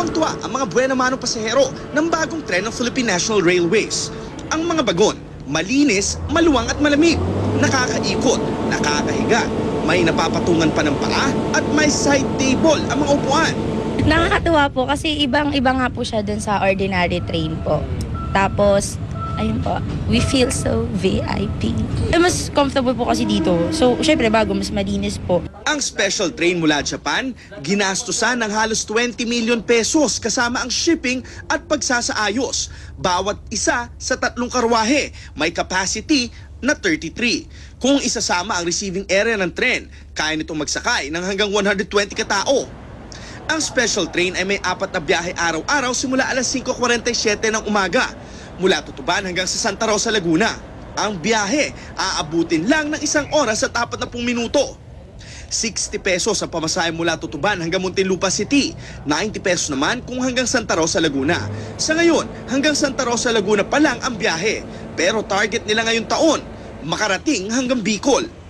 Tuwang-tuwa ang mga buena manong pasahero ng bagong tren ng Philippine National Railways. Ang mga bagon, malinis, maluwang at malamig, nakakaikot, nakakahiga, may napapatungan pa ng paa at may side table ang mga upuan. Nakakatuwa po kasi ibang-iba nga po siya dun sa ordinary train po. Tapos, ayun po, we feel so VIP. Mas comfortable po kasi dito. So, syempre bago, mas malinis po. Ang special train mula Japan, ginastusan ng halos 20 million pesos kasama ang shipping at pagsasaayos. Bawat isa sa 3 karwahe, may capacity na 33. Kung isasama ang receiving area ng tren, kaya nitong magsakay ng hanggang 120 katao. Ang special train ay may 4 na biyahe araw-araw simula alas 5:47 ng umaga mula Tutuban hanggang sa Santa Rosa, Laguna. Ang biyahe aabutin lang ng 1 oras at 40 minuto. 60 pesos ang pamasahe mula Tutuban hanggang Muntinlupa City. 90 pesos naman kung hanggang Santa Rosa, Laguna. Sa ngayon, hanggang Santa Rosa, Laguna pa lang ang biyahe. Pero target nila ngayong taon, makarating hanggang Bicol.